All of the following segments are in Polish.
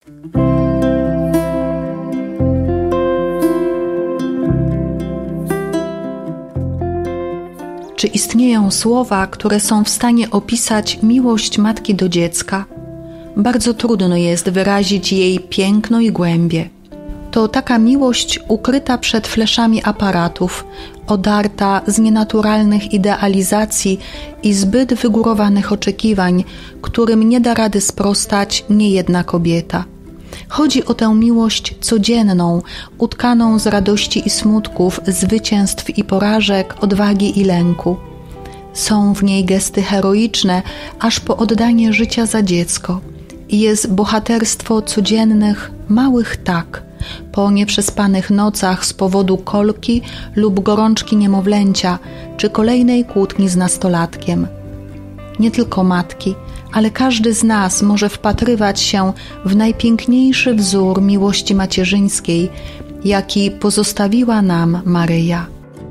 Czy istnieją słowa, które są w stanie opisać miłość matki do dziecka? Bardzo trudno jest wyrazić jej piękno i głębię. To taka miłość ukryta przed fleszami aparatów, odarta z nienaturalnych idealizacji i zbyt wygórowanych oczekiwań, którym nie da rady sprostać niejedna kobieta. Chodzi o tę miłość codzienną, utkaną z radości i smutków, zwycięstw i porażek, odwagi i lęku. Są w niej gesty heroiczne, aż po oddanie życia za dziecko. I jest bohaterstwo codziennych, małych tak, po nieprzespanych nocach z powodu kolki lub gorączki niemowlęcia, czy kolejnej kłótni z nastolatkiem. Nie tylko matki, ale każdy z nas może wpatrywać się w najpiękniejszy wzór miłości macierzyńskiej, jaki pozostawiła nam Maryja.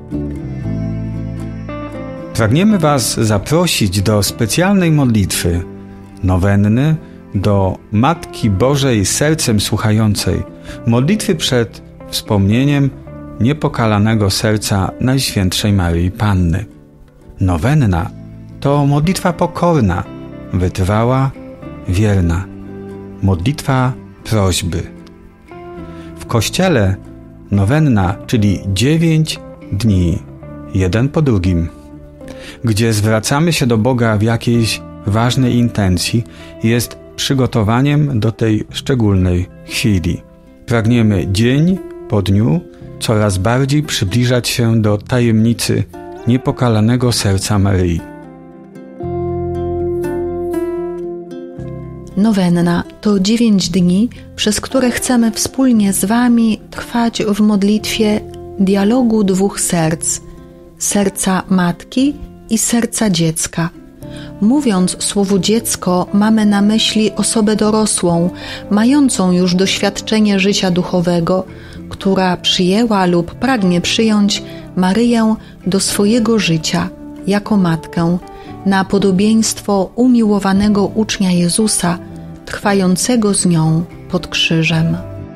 Pragniemy Was zaprosić do specjalnej modlitwy, nowenny do Matki Bożej Sercem Słuchającej, modlitwy przed wspomnieniem niepokalanego serca Najświętszej Maryi Panny. Nowenna to modlitwa pokorna, wytrwała, wierna, modlitwa prośby. W Kościele nowenna, czyli 9 dni, jeden po drugim, gdzie zwracamy się do Boga w jakiejś ważnej intencji, jest przygotowaniem do tej szczególnej chwili. Pragniemy dzień po dniu coraz bardziej przybliżać się do tajemnicy niepokalanego serca Maryi. Nowenna to 9 dni, przez które chcemy wspólnie z Wami trwać w modlitwie dialogu dwóch serc, serca matki i serca dziecka. Mówiąc słowo dziecko, mamy na myśli osobę dorosłą, mającą już doświadczenie życia duchowego, która przyjęła lub pragnie przyjąć Maryję do swojego życia jako matkę, na podobieństwo umiłowanego ucznia Jezusa, trwającego z nią pod krzyżem.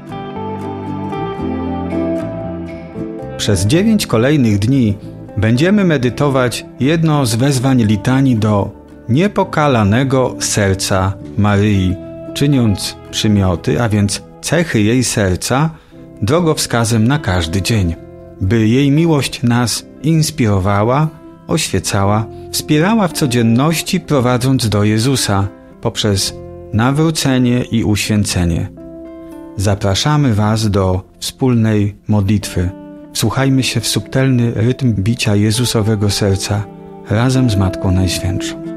Przez 9 kolejnych dni będziemy medytować jedno z wezwań litanii do niepokalanego serca Maryi, czyniąc przymioty, a więc cechy jej serca, drogowskazem na każdy dzień, by jej miłość nas inspirowała, oświecała, wspierała w codzienności, prowadząc do Jezusa poprzez nawrócenie i uświęcenie. Zapraszamy Was do wspólnej modlitwy. Wsłuchajmy się w subtelny rytm bicia Jezusowego serca razem z Matką Najświętszą.